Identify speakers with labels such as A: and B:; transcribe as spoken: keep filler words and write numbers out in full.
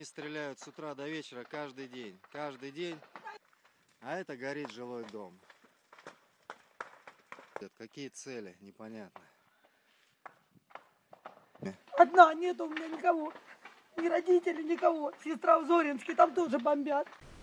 A: Стреляют с утра до вечера каждый день, каждый день, а это горит жилой дом. Какие цели, непонятно.
B: Одна, нет у меня никого, ни родителей, никого. Сестра в Зоринске, там тоже бомбят.